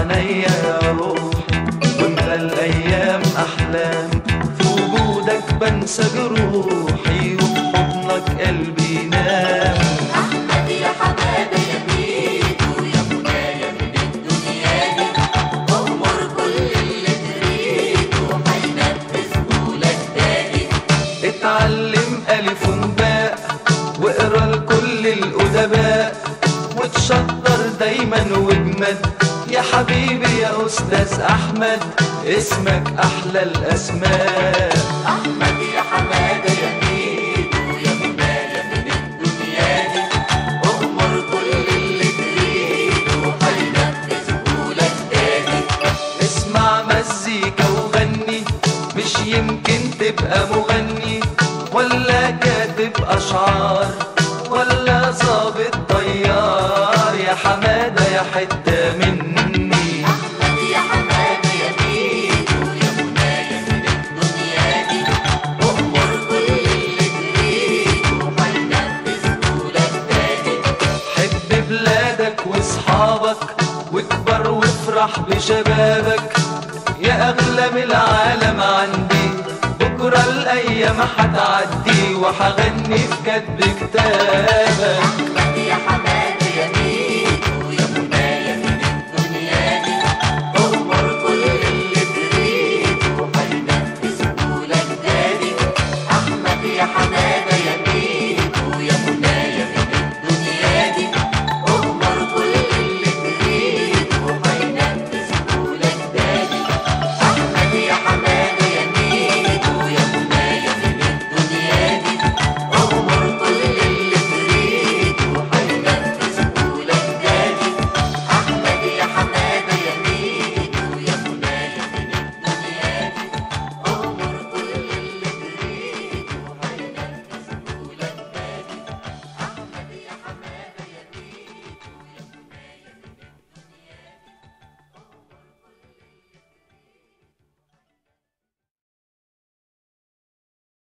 عينيا يا روحي، واملى الايام احلام، في وجودك بنسى جروحي، وفي حضنك قلبي ينام. احمد يا حماده يا ميدو يا منايا من الدنيا دي، امر كل اللي تريده هينفذه لك تاني. اتعلم الف وباء واقرا لكل الادباء، وتشطر دايما واجمد يا حبيبي يا استاذ احمد، اسمك احلى الاسماء. احمد يا حماده يا ميدو يا منايا من الدنيا دي، امر كل اللي تريده هينفذه لك تاني. اسمع مزيكا وغني، مش يمكن تبقى مغني، ولا كاتب اشعار، ولا ظابط طيار، يا حماده يا حته مني. احمد يا حماده يا ميدو يا منايا من الدنيا دي، امر كل اللي تريده هينفذه لك تاني. حب بلادك واصحابك، واكبر وافرح بشبابك، يا اغلى من العالم عندي، بكره الايام هتعدي وهغني في كتب كتابك.